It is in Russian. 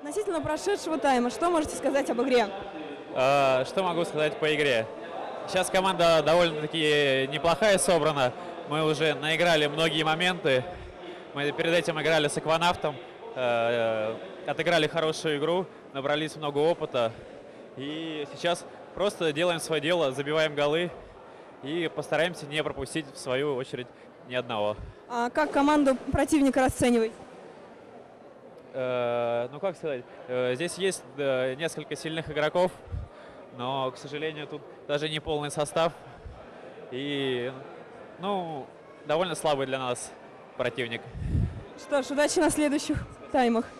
Относительно прошедшего тайма, что можете сказать об игре? Что могу сказать по игре? Сейчас команда довольно-таки неплохая собрана. Мы уже наиграли многие моменты. Мы перед этим играли с Акванавтом, отыграли хорошую игру, набрались много опыта. И сейчас просто делаем свое дело, забиваем голы и постараемся не пропустить, в свою очередь, ни одного. А как команду противника расцениваете? Ну, как сказать, здесь есть несколько сильных игроков, но, к сожалению, тут даже не полный состав. И, ну, довольно слабый для нас противник. Что ж, удачи на следующих таймах.